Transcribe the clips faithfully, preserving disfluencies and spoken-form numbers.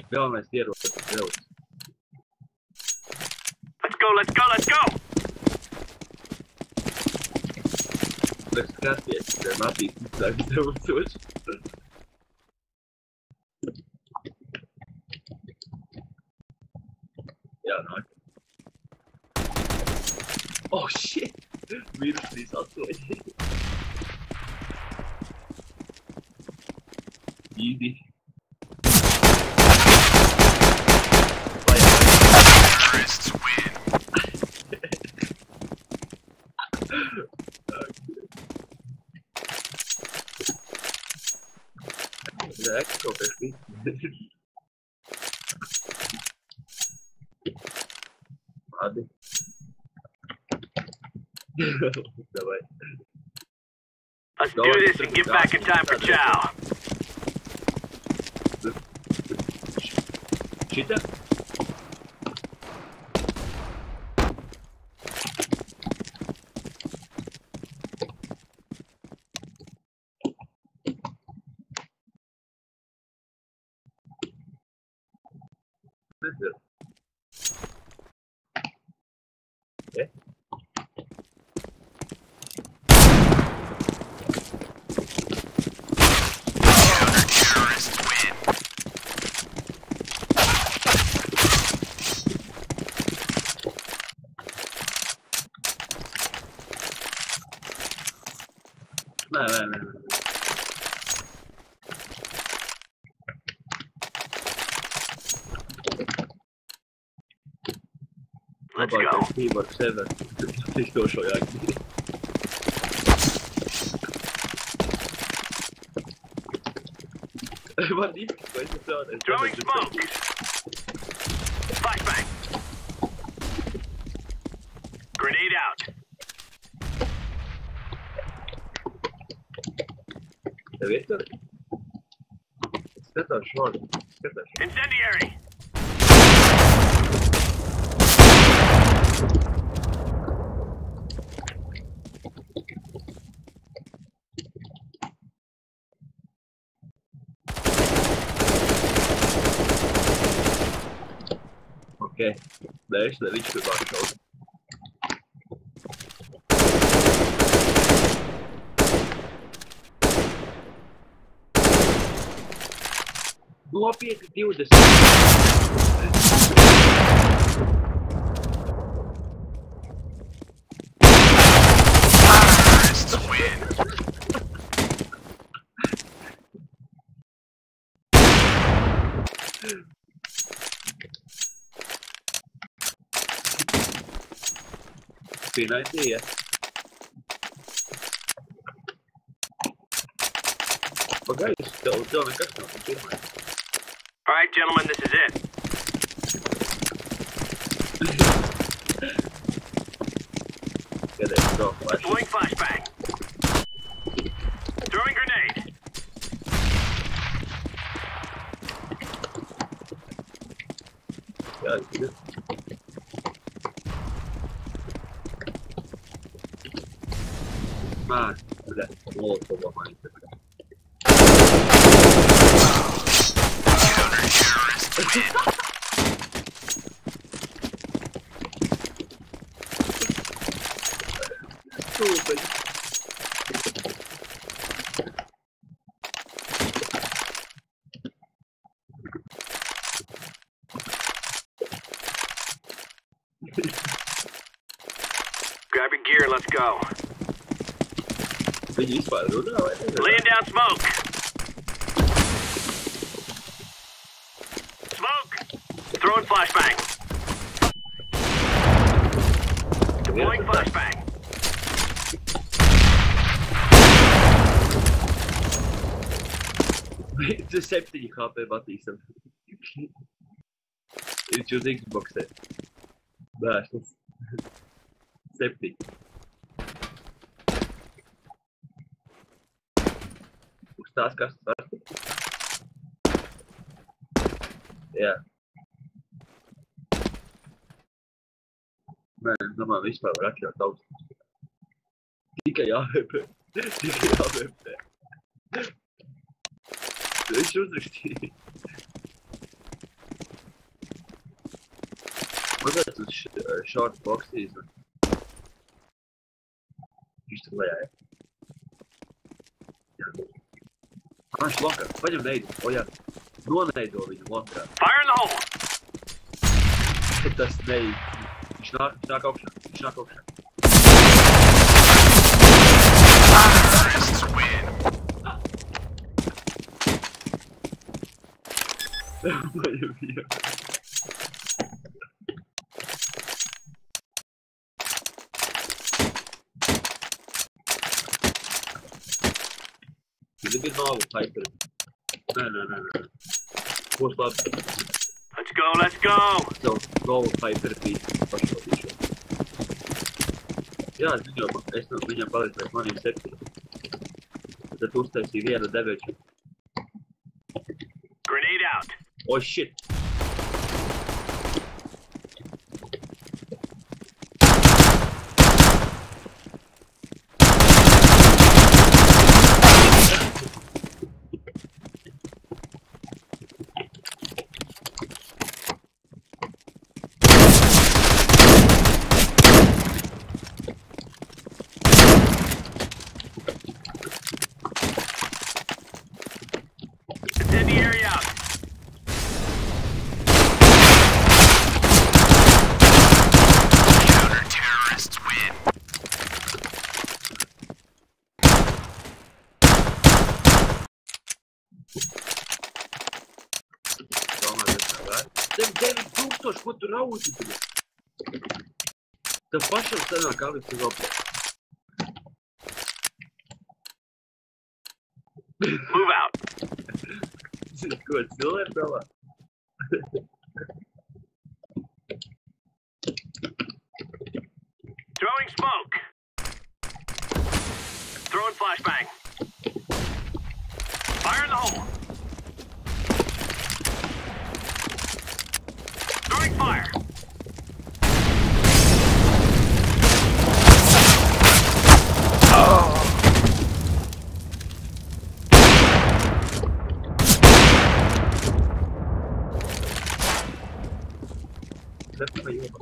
Galvenais ierodas brauc. Let's go, let's go, let's go! Lai skaties, te mapīt tā braucoši. Jā, nāk. Oh, shit! Mīnus trīs astoņi. Easy. Terrorists win. Nē, kaut kā šī. Labi. Давай. Let's do this and get back in time for chow. Šitā? Nezinu. Okay. Counter-terrorists win. Nē, nē, nē, nē. Let's go. Labākais keyboard sever. Tiktošo jāgīt. Man īsti, ko es tādu. Throwing smoke. Flashbang. Grenade out. Tev ir tur? Skatās šādi. Skatās. Incendiary. Okay. There's the reach to back out. Nopietni divdesmit. Terrorists win. Fina idea. Pagaidzi, tev, tev nekas nav pirmais. All right, gentlemen, this is it. Get it, go. Deploying flashbang. Throwing grenade. Yeah, it's good. Man, блядь, молотого ломается, блядь. Counter-terrorists win. Stupid. Grab your gear, let's go. Viņi vispār runā, vai ne? Laying down smoke. Smoke. Throwing flashbang. Deploying flashbang. Tu septiņi H P batīsam. Viņš uz Xboxē. Bēšas. Septiņi. Uz tās kastas var tikt. Jā. Nē, es domāju, vispār var atļaut augstu. Tikai A V P. Tikai A V P. Viņš uzrakstīja. Pagaids uz short boxīs. Viņš tur lejā, ja? Jā. Ah, viņš lokā. Paņem neidu. O, jā. Noneido viņu lokā. Fire in the hole! Tas neid. Viņš nāk, viņš nāk augšā. Viņš nāk augšā. Terrorists win! Paņem viņu. Viņš ir novu hyper. Nē, nē, nē, nē. Būs labi. Let's go, let's go! Tev novu hyper bija pašvaldīšu. Jā, es viņam, es no viņam palīdzēju maniem septiņiem. Tad uztaisīju vienu deveču. Grenade out! Oh, shit! Incendiary out! Counter-terrorists win! Tev deviņi tūkstoši, ko tu raudi? Tev pašam sanāk Alex uz opē. Move out! Ko, cilvēki galā? Throwing smoke! Throwing flashbang! Fire in the hole! Throwing fire! That's my unit.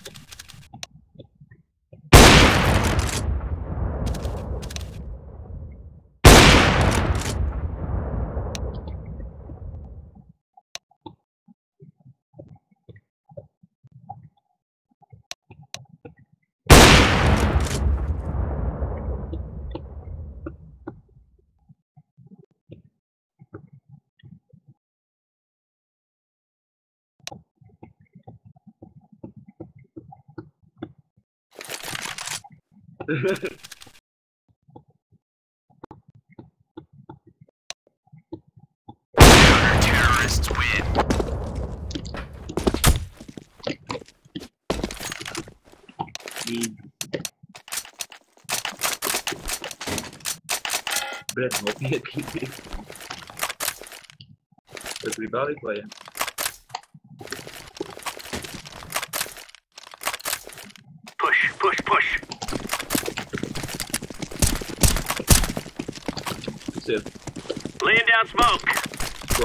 Counter-terrorists win! Bret, nopietni. Tas grib bālīt vai? Push, push, push! Tas ir. Laying down smoke! Ko?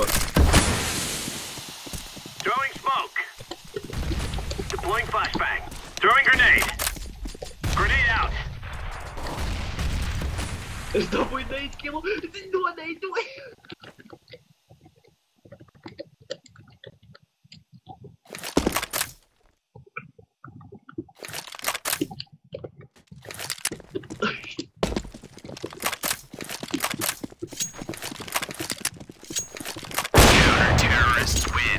Throwing smoke! Deploying flashbang! Throwing grenade! Grenade out! Es dabūju neidu kilu! Es noneidoju! Counter-terrorists win!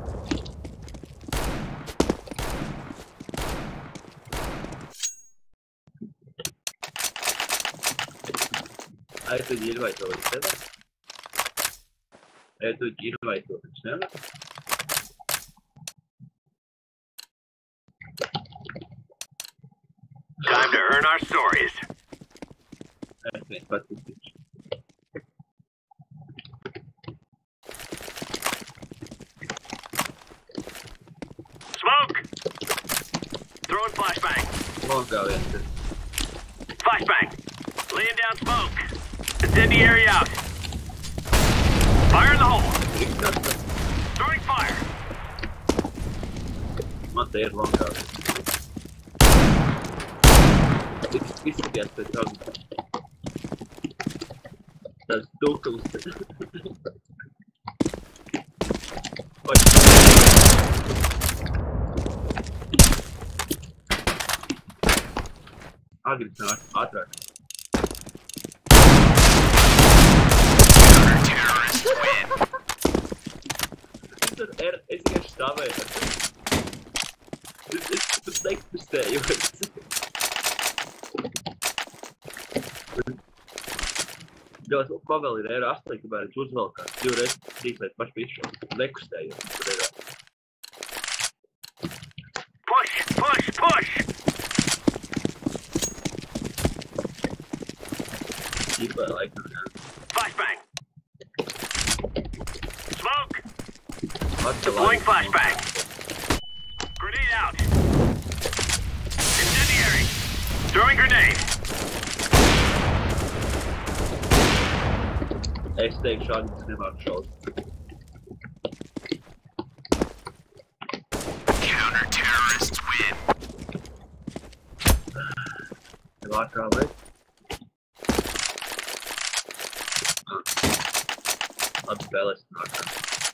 Ai, tu ievaito līdz tev? Ai, tu ievaito līdz tev? Time to earn our stories. Es viens pats iztikšu. Smoke! Throwing flashbang. Longā viens ir. Flashbang! Laying down smoke. Incendiary out. Fire in the hole. Throwing fire. Man te ir longā. Izskaties pēc tam. Tas tukums. Oi. Agris nāk, ātrāk. Tur ir, es vienkārši stāvēju ar tevi. Es, es pat nekustēju. Ļoti, ko vēl ir eiro astoņi, kamēr es uzvelkās divreiz trīs vai paši visu nekustēju. Tur ir. Push, push, push! Ķipā laikam, jā. Flashbang! Smoke! Atcelājums. Deploying flashbang! Grenade out! Incendiary! Throwing grenade! Es teikšu, šādi nemāku šaut. Counter-terrorists win! Tev ātrā vai? Labi spēlēs nākā.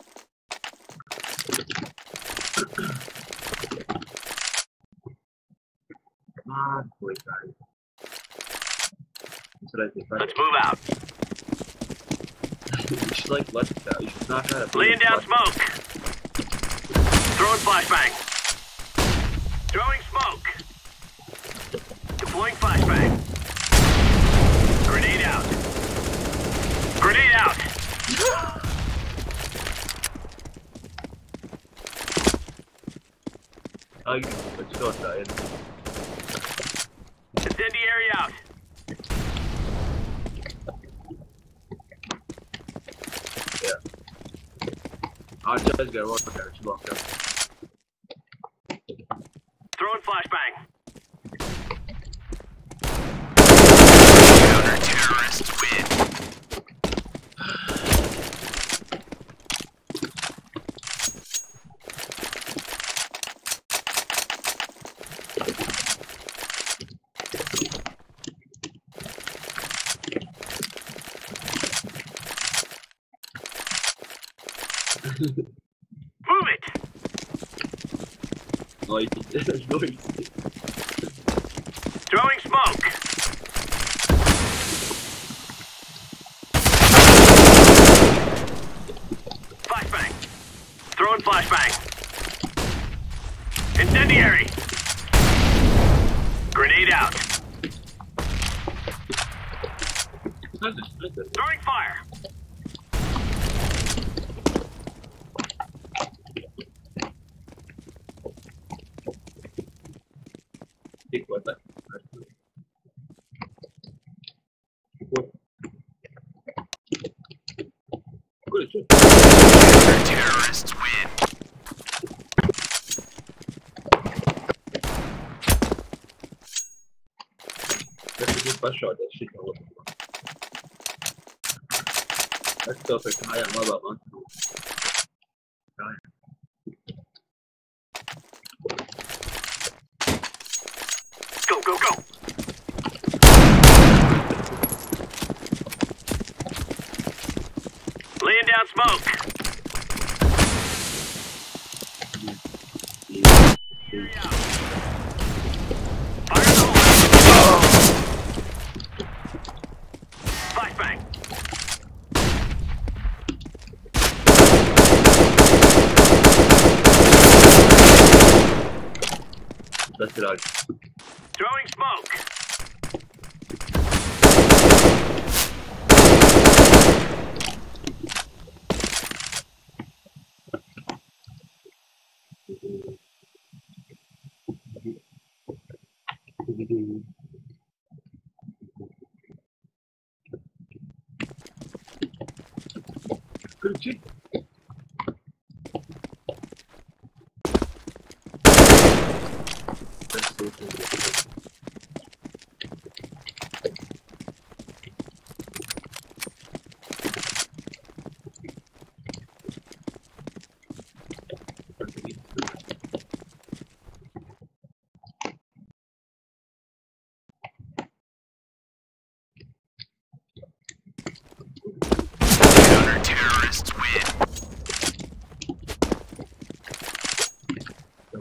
Ah, puikāri. Es redzu, ka Let's move out. viņš laik latikā. Viņš nāk ārā. Laying down smoke. Throwing flashbang. Throwing smoke. Deploying flashbang. Grenade out. Grenade out. Ai, pēc to tā ir. Incendiary out. Jā. Ā, čia aizgāja lokā, viņš lokā. Throwing flashbang. Counter-terrorists win. Move it! Noise. Noise. Throwing smoke. Flashbang. Throwing flashbang. Incendiary. Grenade out. Throwing fire. Tikko tā. Kur ir šeit? Terrorists win. Tas ir pašādās šitā labā. Es tev pēc mājām labā man. Kājām. Go, go, go. Laying down smoke. Fire in the hole. Flashbang. Tas ir āķis. Throwing smoke. Kur ir šeit? Tas ir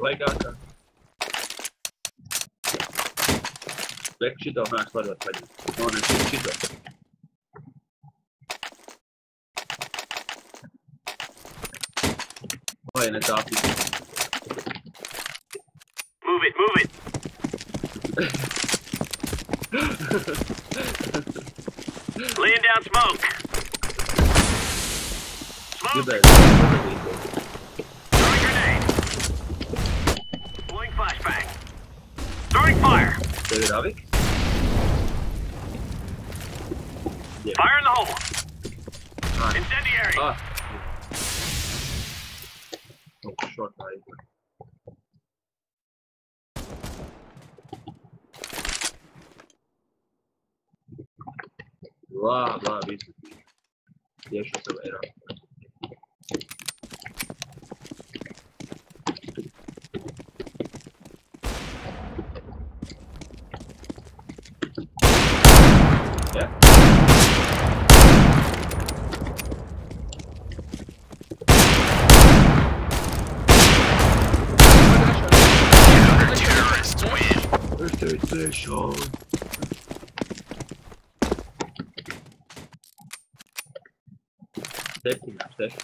svaigākā. Liek šito mēs varot paņemt. No, ne šito. Vai ne tā pīk. Move it, move it. Laying down smoke. Smoke. Throwing grenade. Blowing flashbang. Throwing fire. Tev ir avik? Fire in the hole. Ah. Incendiary. Ah. Oh, short eye. Labi, labi, visu. Tieši savu eiro. Yeah. Terrorists win. PlayStation. Septiņā, seši.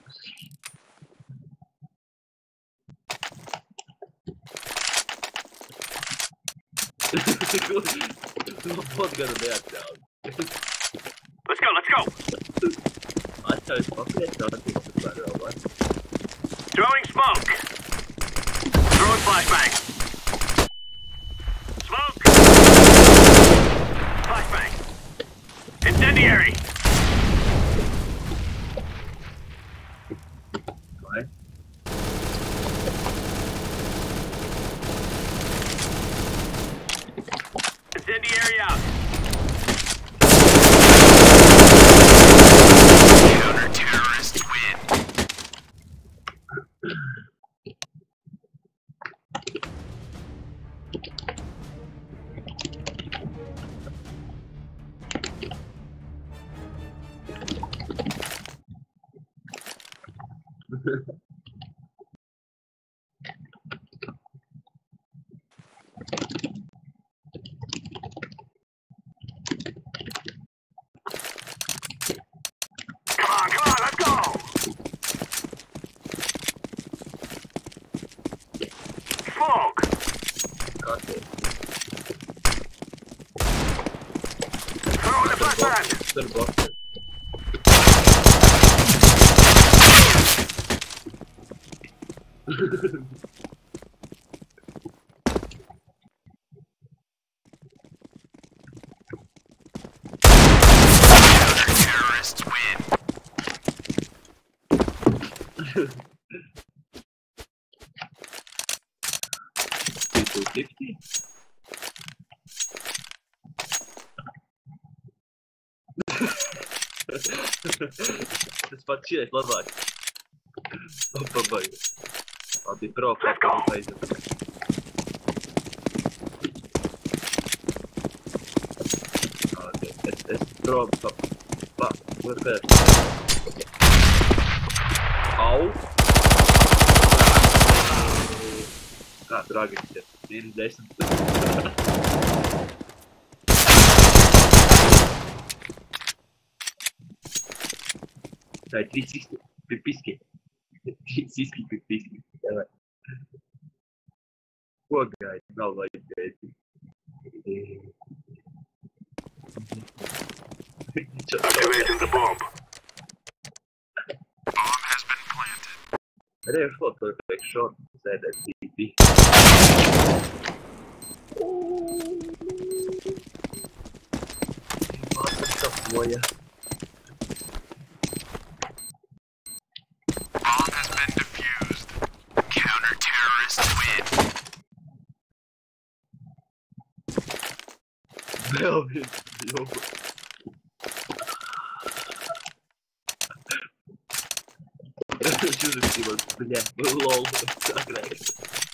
Labot gadu neatļauj. Let's go, let's go. Atļaujas papriet, nācīs par vēl, vai? Throwing smoke. Throwing flashbang. Smoke. Flashbang. Incendiary. Vai? Incendiary out. Counter-terrorists win. Come on, come on, let's go. Smoke. Got it. Throw in the flashbang. Tur bloks. Terrorists win. People fifty. Tas pats šies labāk. Pabai. Labi, pro, kā aiziet. Okay, es, es pro, pa, pa, kur pēc. Au. Kā dragins ir? Mīnus desmit. Tā ir trīs siski, pipiski. Trīs siski, pipiski. Jā, ko gaidi? Nav vajag gaidi. Activating the bomb. Bomb has been planted. Arī ar šo to teikšu šort, sēdēt T P. Mātas kapoja. Bomb has been defused. Counter-terrorists win. Vēl viens, joku. Čudas, Timon, bļa, lol, sakrēks.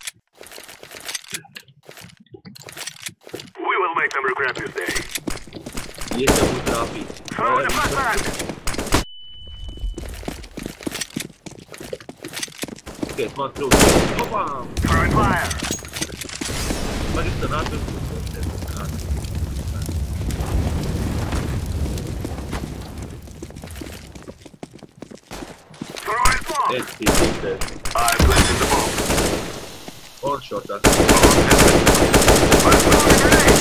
We will make them regret this day. Iesam būs trāpīt. Throw in the flashbang. Ok, Skaties, man trūkst. Opām! Throwing fire. Man ir tā nāc uzpūstošies. Throwing smoke. Ej, tīs, tīs. I planted the bomb. On shotā. I'm throwing a grenade.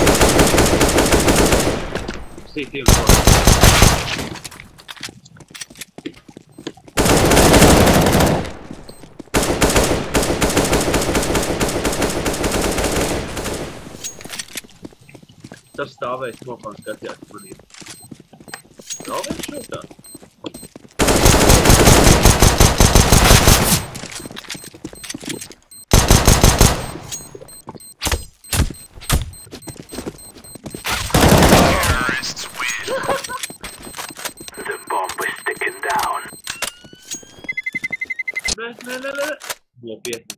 Sī, tīm shotā. Tas stāvēja smokā un skatījās manī. Nav viens šotā? Terrorists win. The bomb is sticking down. Nē, nē, nē, nē. Nopietni.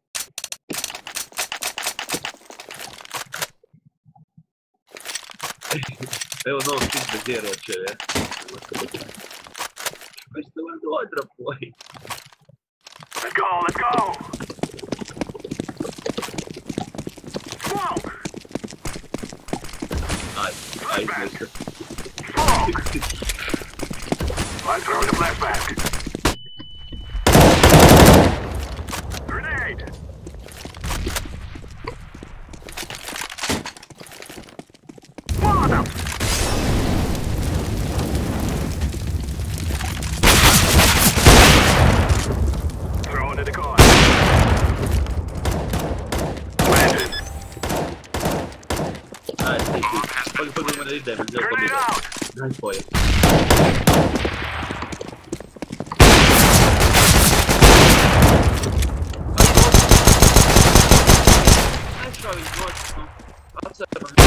Evo nav šis bez ieročiem, ja? Es tev ar nodrapoju. Let's go, let's go. Smoke. Ai, aizmirstu. Smoke. I'm throwing a flashback. Grenade. Molotov. Throwing it a car. Planted. Ai, tīs, tīs. Pagaid, pagaid, man ir ideja, man zēl Grenade pabīdēt. out. Aizpoja. Aizšā viņš noķis, nu. Atcer man.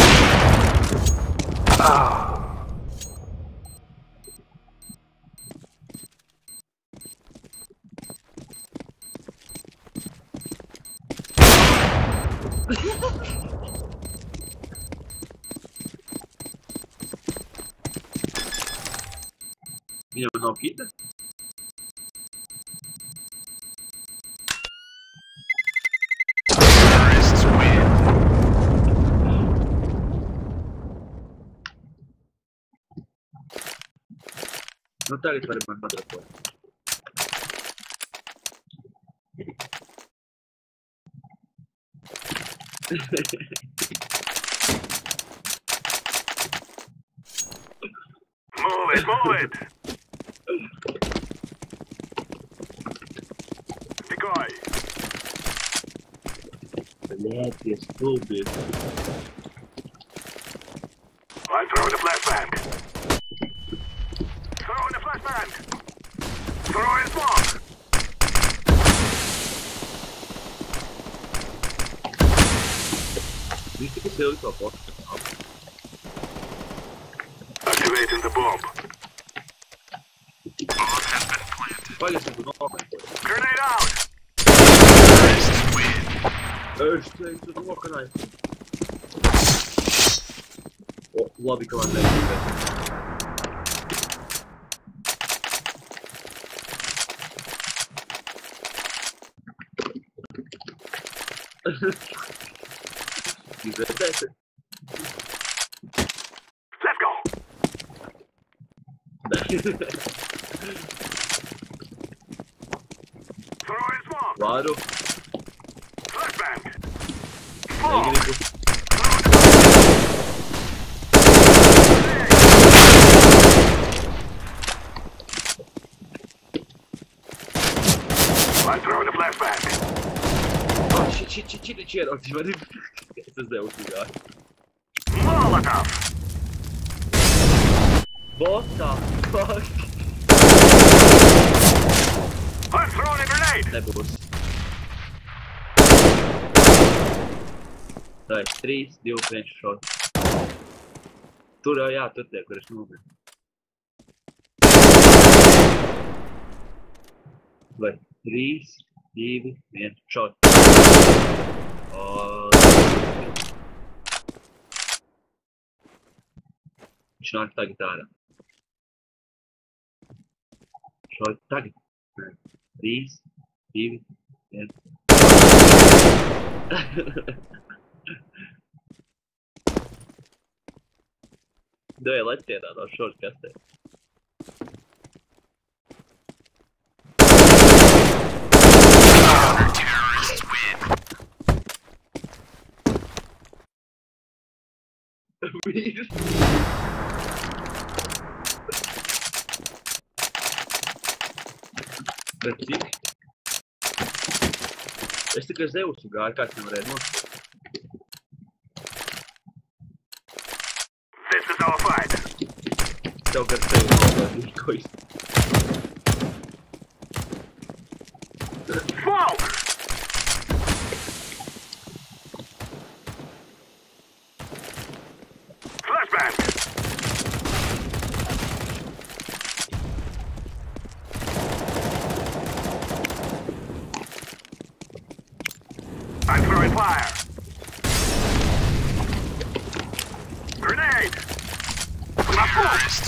Viņam nav kita? Terrorists win. Nu tagad vari man padrapot. Move it, move it. Decoy. Блядь, я столбик. I'm throwing a flashbang. Throwing a flashbang. Throwing smoke. Visi, kas jau to postu. Activating the bomb. Pagaid, tu nokantoji. Grenade out. Terrorists win. Es teicu, nokanāju. O, labi, ka man negribēs. Izvērtēsi? Let's go. Nē. Throwing smoke. Varu. Flashbang. Smoke. Negribu. I'm throwing a flashbang. Oh, shit, shit, shit, shit, shit. Oh, man. Es devu uzgāju. Molotov. What the fuck? I'm throwing a grenade. Nebūs. Tā ir trīs, divi priekš šot. Tur jau jā, tur tie, kur es nominu. Vai trīs, divi, viens šot. O... Viņš nāk tagad ārā. Šot tagad. Trīs, divi, Yeah. Dai, laic ienā no šos kastē. Terrorists win. Vīrs. Bet cik? Es tikai Zeusu gāju, kāds nevarēja nospēt. This is our fight. Tev gar tevi nospēt, ko es... Smoke! Flashbang! I'm throwing fire! Grenade! Terrorists